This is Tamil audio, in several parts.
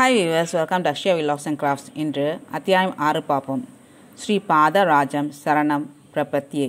Hi viewers, welcome to Akshaya vlogs and crafts. இன்று அத்தியாயம் 6 பார்ப்போம். ஸ்ரீ பாதராஜம் சரணம் பிரபத்தியே.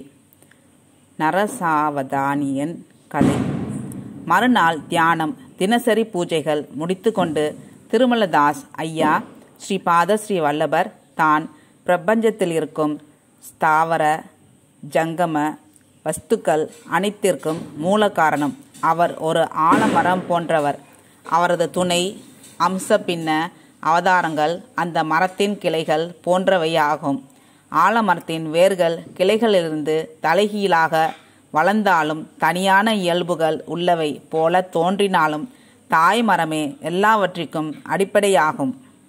நரசாவதானியன் கதை. மறுநாள் தியானம், தினசரி பூஜைகள் முடித்து கொண்டு திருமலதாஸ் ஐயா ஸ்ரீ பாத ஸ்ரீ வல்லபர் தான் பிரபஞ்சத்தில் இருக்கும் ஸ்தாவர ஜங்கம வஸ்துக்கள் அனைத்திற்கும் மூல காரணம். அவர் ஒரு ஆலமரம் போன்றவர். அவரது துணை அம்ச பின்ன அவதாரங்கள் அந்த மரத்தின் கிளைகள் போன்றவையாகும். ஆலமரத்தின் வேர்கள் கிளைகளிலிருந்து தலைகீழாக வளர்ந்தாலும் தனியான இயல்புகள் உள்ளவை போல தோன்றினாலும் தாய் மரமே எல்லாவற்றிற்கும் அடிப்படையாகும்.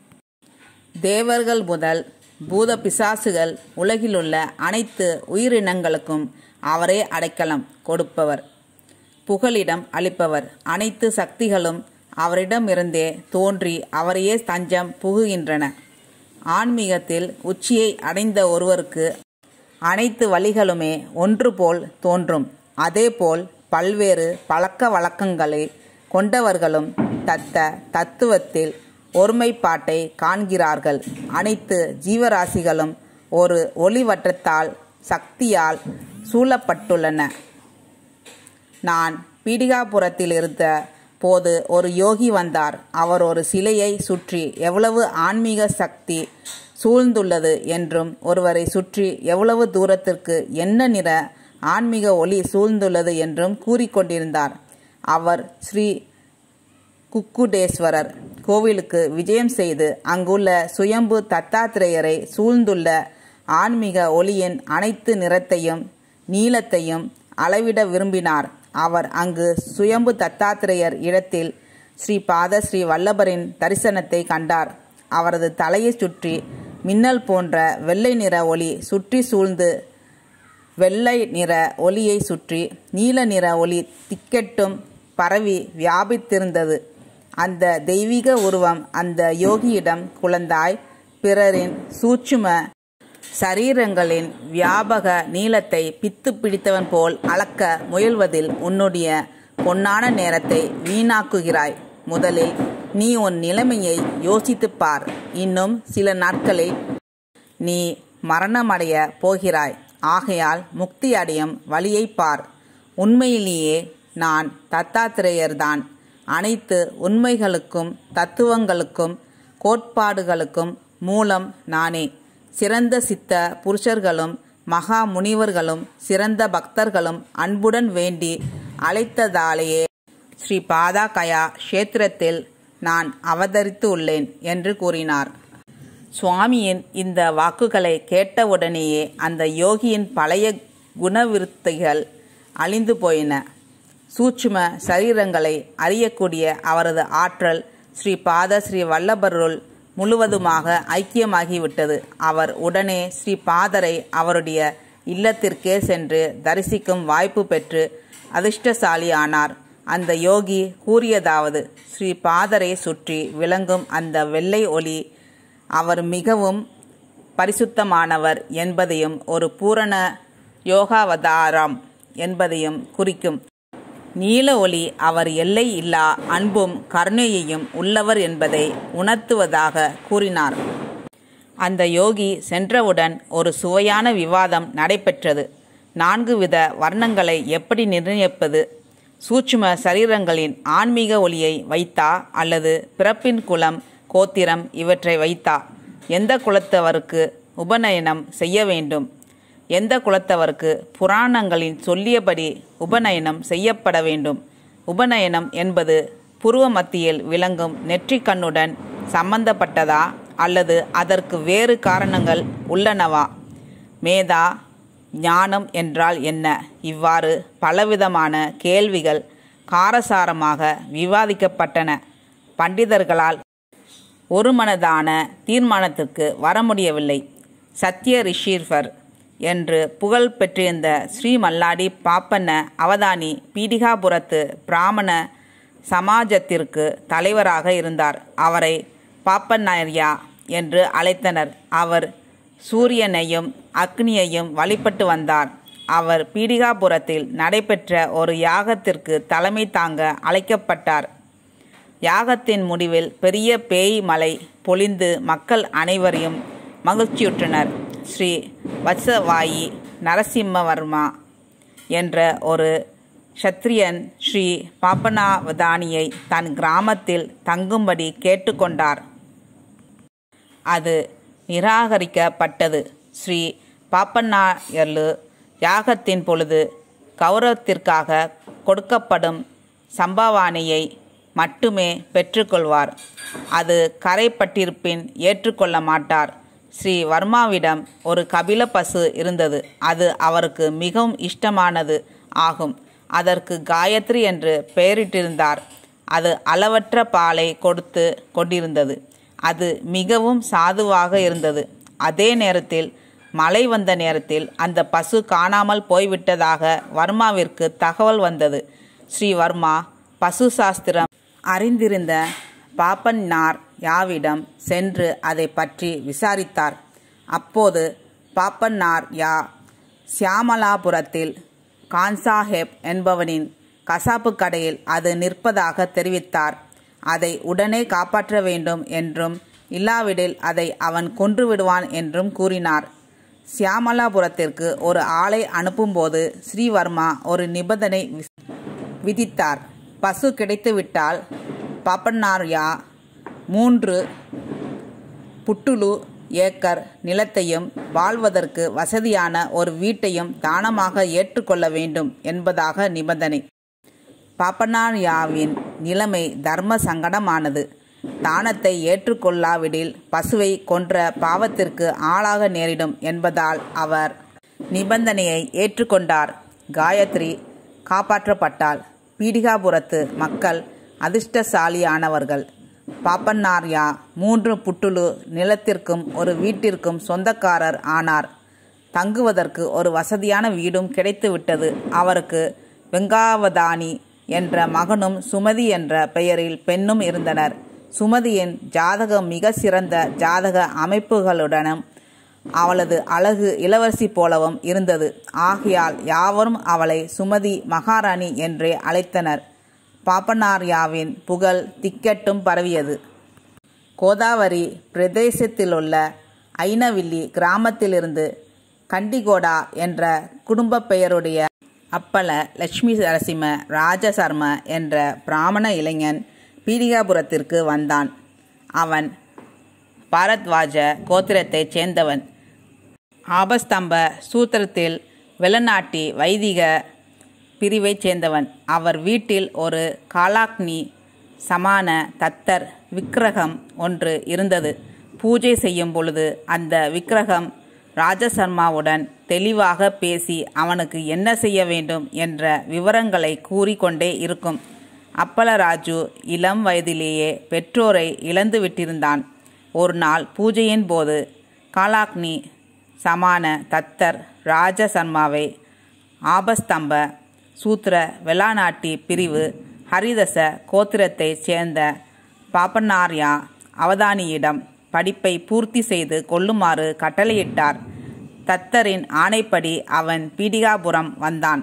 தேவர்கள் முதல் பூத பிசாசுகள் உலகிலுள்ள அனைத்து உயிரினங்களுக்கும் அவரே அடைக்கலம் கொடுப்பவர், புகலிடம் அளிப்பவர். அனைத்து சக்திகளும் அவரிடமிருந்தே தோன்றி அவரையே தஞ்சம் புகுகின்றன. ஆன்மீகத்தில் உச்சியை அடைந்த ஒருவருக்கு அனைத்து வழிகளுமே ஒன்று போல் தோன்றும். அதேபோல் பல்வேறு பழக்க வழக்கங்களை கொண்டவர்களும் தத்துவத்தில் ஒருமைப்பாட்டை காண்கிறார்கள். அனைத்து ஜீவராசிகளும் ஒரு ஒளிவட்டத்தால் சக்தியால் சூழப்பட்டுள்ளன. நான் பீடிகாபுரத்தில் இருந்த போது ஒரு யோகி வந்தார். அவர் ஒரு சிலையை சுற்றி எவ்வளவு ஆன்மீக சக்தி சூழ்ந்துள்ளது என்றும், ஒருவரை சுற்றி எவ்வளவு தூரத்திற்கு என்ன நிற ஆன்மீக ஒளி சூழ்ந்துள்ளது என்றும் கூறிக்கொண்டிருந்தார். அவர் ஸ்ரீ குக்குடேஸ்வரர் கோவிலுக்கு விஜயம் செய்து அங்குள்ள சுயம்பு தத்தாத்திரேயரை சூழ்ந்துள்ள ஆன்மீக ஒளியின் அனைத்து நிறத்தையும் நீளத்தையும் அளவிட விரும்பினார். அவர் அங்கு சுயம்பு தத்தாத்திரேயர் இடத்தில் ஸ்ரீ பாத ஸ்ரீ வல்லபரின் தரிசனத்தை கண்டார். அவரது தலையை சுற்றி மின்னல் போன்ற வெள்ளை நிற ஒளி சுற்றி சூழ்ந்து, வெள்ளை நிற ஒளியை சுற்றி நீல நிற ஒளி திக்கெட்டும் பரவி வியாபித்திருந்தது. அந்த தெய்வீக உருவம் அந்த யோகியிடம், குழந்தாய், பிறரின் சூட்சும சரீரங்களின் வியாபக நீளத்தை பித்து பிடித்தவன் போல் அளக்க முயல்வதில் உன்னுடைய பொன்னான நேரத்தை வீணாக்குகிறாய். முதலில் நீ உன் நிலைமையை யோசித்துப் பார். இன்னும் சில நாட்களில் நீ மரணமடைய போகிறாய். ஆகையால் முக்தி அடையும் வழியை பார். உண்மையிலேயே நான் தத்தாத்திரேயர்தான். அனைத்து உண்மைகளுக்கும் தத்துவங்களுக்கும் கோட்பாடுகளுக்கும் மூலம் நானே. சிறந்த சித்த புருஷர்களும் மகா முனிவர்களும் சிறந்த பக்தர்களும் அன்புடன் வேண்டி அழைத்ததாலேயே ஸ்ரீ பாதகயா கஷேத்திரத்தில் நான் அவதரித்து உள்ளேன் என்று கூறினார். சுவாமியின் இந்த வாக்குகளை கேட்டவுடனேயே அந்த யோகியின் பழைய குணவிருத்திகள் அழிந்து போயின. சூட்சும சரீரங்களை அறியக்கூடிய அவரது ஆற்றல் ஸ்ரீ பாத ஸ்ரீ வல்லபருள் முழுவதுமாக ஐக்கியமாகிவிட்டது. அவர் உடனே ஸ்ரீ பாதரை அவருடைய இல்லத்திற்கே சென்று தரிசிக்கும் வாய்ப்பு பெற்று அதிர்ஷ்டசாலி ஆனார். அந்த யோகி கூறியதாவது: ஸ்ரீ பாதரை சுற்றி விளங்கும் அந்த வெள்ளை ஒளி அவர் மிகவும் பரிசுத்தமானவர் என்பதையும் ஒரு பூரண யோகாவதாரம் என்பதையும் குறிக்கும். நீல ஒளி அவர் எல்லை இல்லா அன்பும் கருணையையும் உள்ளவர் என்பதை உணர்த்துவதாக கூறினார். அந்த யோகி சென்றவுடன் ஒரு சுவையான விவாதம் நடைபெற்றது. 4 வித வர்ணங்களை எப்படி நிர்ணயிப்பது? சூட்சும சரீரங்களின் ஆன்மீக ஒளியை வைத்தா அல்லது பிறப்பின் குலம் கோத்திரம் இவற்றை வைத்தா? எந்த குலத்தவருக்கு உபநயனம் செய்ய வேண்டும்? எந்த குலத்தவருக்கு புராணங்களின் சொல்லியபடி உபநயனம் செய்யப்பட வேண்டும்? உபநயனம் என்பது புருவ மத்தியில் விளங்கும் நெற்றிக் கண்ணுடன் சம்பந்தப்பட்டதா அல்லது அதற்கு வேறு காரணங்கள் உள்ளனவா? மேதா ஞானம் என்றால் என்ன? இவ்வாறு பலவிதமான கேள்விகள் காரசாரமாக விவாதிக்கப்பட்டன. பண்டிதர்களால் ஒருமனதான தீர்மானத்திற்கு வர முடியவில்லை. சத்ய ரிஷீர்வர் என்று புகழ் பெற்றிருந்த ஸ்ரீ மல்லாடி பாப்பண்ண அவதானி பீடிகாபுரத்து பிராமண சமாஜத்திற்கு தலைவராக இருந்தார். அவரை பாப்பண்ணய்யா என்று அழைத்தனர். அவர் சூரியனையும் அக்னியையும் வழிபட்டு வந்தார். அவர் பீடிகாபுரத்தில் நடைபெற்ற ஒரு யாகத்திற்கு தலைமை தாங்க அழைக்கப்பட்டார். யாகத்தின் முடிவில் பெரிய பேய் மழை பொழிந்து மக்கள் அனைவரையும் மகிழ்ச்சியுற்றனர். ஸ்ரீ வத்சவாயி நரசிம்மவர்மா என்ற ஒரு க்ஷத்ரியன் ஸ்ரீ பாப்பனாவதானியை தன் கிராமத்தில் தங்கும்படி கேட்டுக்கொண்டார். அது நிராகரிக்கப்பட்டது. ஸ்ரீ பாப்பனாயர்லு யாகத்தின் பொழுது கௌரவத்திற்காக கொடுக்கப்படும் சம்பாவனையை மட்டுமே பெற்றுக்கொள்வார். அது கரைப்பட்டிருப்பின் ஏற்றுக்கொள்ள மாட்டார். ஸ்ரீ வர்மாவிடம் ஒரு கபில பசு இருந்தது. அது அவருக்கு மிகவும் இஷ்டமானது ஆகும். அதற்கு காயத்ரி என்று பெயரிட்டிருந்தார். அது அளவற்ற பாலை கொடுத்து கொண்டிருந்தது. அது மிகவும் சாதுவாக இருந்தது. அதே நேரத்தில் மழை வந்த நேரத்தில் அந்த பசு காணாமல் போய்விட்டதாக வர்மாவிற்கு தகவல் வந்தது. ஸ்ரீ வர்மா பசு சாஸ்திரம் அறிந்திருந்த பாப்பன்னார் யாவிடம் சென்று அதை பற்றி விசாரித்தார். அப்போது பாப்பன்னார் யா சியாமலாபுரத்தில் கான்சாஹேப் என்பவனின் கசாப்பு கடையில் அது நிற்பதாக தெரிவித்தார். அதை உடனே காப்பாற்ற வேண்டும் என்றும் இல்லாவிடில் அதை அவன் கொன்று விடுவான் என்றும் கூறினார். சியாமலாபுரத்திற்கு ஒரு ஆளை அனுப்பும்போது ஸ்ரீவர்மா ஒரு நிபந்தனை விதித்தார். பசு கிடைத்துவிட்டால் பாப்பன்னார்யா 3 புட்டுலு ஏக்கர் நிலத்தையும் வாழ்வதற்கு வசதியான ஒரு வீட்டையும் தானமாக ஏற்றுக்கொள்ள வேண்டும் என்பதாக நிபந்தனை. பாப்பன்னார்யாவின் நிலைமை தர்ம சங்கடமானது. தானத்தை ஏற்றுக்கொள்ளாவிடில் பசுவை கொன்ற பாவத்திற்கு ஆளாக நேரிடும் என்பதால் அவர் நிபந்தனையை ஏற்றுக்கொண்டார். காயத்ரி காப்பாற்றப்பட்டாள். பீடிகாபுரத்து மக்கள் அதிர்ஷ்டசாலியானவர்கள். பாப்பன்னார்யா 3 புட்டுலு நிலத்திற்கும் ஒரு வீட்டிற்கும் சொந்தக்காரர் ஆனார். தங்குவதற்கு ஒரு வசதியான வீடும் கிடைத்துவிட்டது. அவருக்கு வெங்காவதானி என்ற மகனும் சுமதி என்ற பெயரில் பெண்ணும் இருந்தனர். சுமதியின் ஜாதகம் மிக சிறந்த ஜாதக அமைப்புகளுடனும் அவளது அழகு இளவரசி போலவும் இருந்தது. ஆகையால் யாவரும் அவளை சுமதி மகாராணி என்றே அழைத்தனர். பாப்பன்னார்யாவின் புகழ் திக்கெட்டும் பரவியது. கோதாவரி பிரதேசத்திலுள்ள ஐனவில்லி கிராமத்திலிருந்து கண்டிகோடா என்ற குடும்ப பெயருடைய அப்பல லட்சுமி நரசிம்ம ராஜசர்ம என்ற பிராமண இளைஞன் பீடிகாபுரத்திற்கு வந்தான். அவன் பாரத்வாஜ கோத்திரத்தைச் சேர்ந்தவன். ஆபஸ்தம்ப சூத்திரத்தில் வெள்ளநாட்டி வைதிக பிரிவைச் சேர்ந்தவன். அவர் வீட்டில் ஒரு காலாக்னி சமான தத்தர் விக்கிரகம் ஒன்று இருந்தது. பூஜை செய்யும் பொழுது அந்த விக்கிரகம் ராஜசர்மாவுடன் தெளிவாக பேசி அவனுக்கு என்ன செய்ய வேண்டும் என்ற விவரங்களை கூறிக்கொண்டே இருக்கும். அப்பலராஜு இளம் வயதிலேயே பெற்றோரை இழந்து விட்டிருந்தான். ஒரு நாள் பூஜையின் போது காலாக்னி சமான தத்தர் ராஜசர்மாவை ஆபஸ்தம்ப சூத்திர வெள்ளாநாட்டி பிரிவு ஹரிதச கோத்திரத்தைச் சேர்ந்த பாப்பன்னார்யா அவதானியிடம் படிப்பை பூர்த்தி செய்து கொள்ளுமாறு கட்டளையிட்டார். தத்தரின் ஆணைப்படி அவன் பீடிகாபுரம் வந்தான்.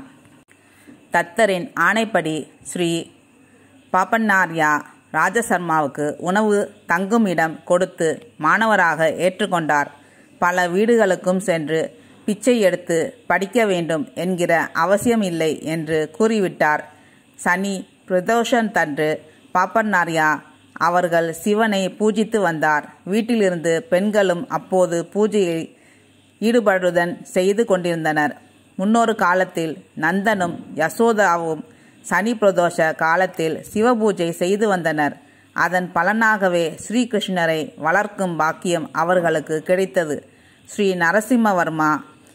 தத்தரின் ஆணைப்படி ஸ்ரீ பாப்பன்னார்யா ராஜசர்மாவுக்கு உணவு தங்கும் இடம் கொடுத்து மாணவராக ஏற்றுக்கொண்டார். பல வீடுகளுக்கும் சென்று பிச்சை எடுத்து படிக்க வேண்டும் என்கிற அவசியம் இல்லை என்று கூறிவிட்டார். சனி பிரதோஷத்தன்று பாப்பன்னார்யா அவர்கள் சிவனை பூஜித்து வந்தார். வீட்டிலிருந்து பெண்களும் அப்போது பூஜையை ஈடுபடுதன் செய்து கொண்டிருந்தனர். முன்னொரு காலத்தில் நந்தனும் யசோதாவும் சனி பிரதோஷ காலத்தில் சிவபூஜை செய்து வந்தனர். அதன் பலனாகவே ஸ்ரீகிருஷ்ணரை வளர்க்கும் பாக்கியம் அவர்களுக்கு கிடைத்தது. ஸ்ரீ நரசிம்மவர்மா,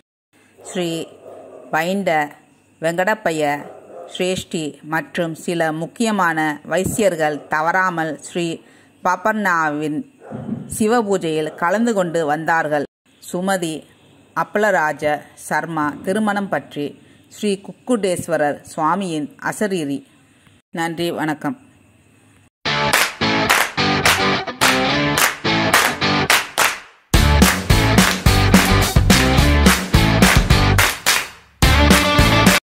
ஸ்ரீ வைண்ட வெங்கடப்பைய ஸ்ரேஷ்டி மற்றும் சில முக்கியமான வைசியர்கள் தவறாமல் ஸ்ரீ பாப்பன்னாவின் சிவபூஜையில் கலந்து கொண்டு வந்தார்கள். சுமதி அப்பலராஜ சர்மா திருமணம் பற்றி ஸ்ரீ குக்குடேஸ்வரர் சுவாமியின் அசரீரி. நன்றி, வணக்கம்.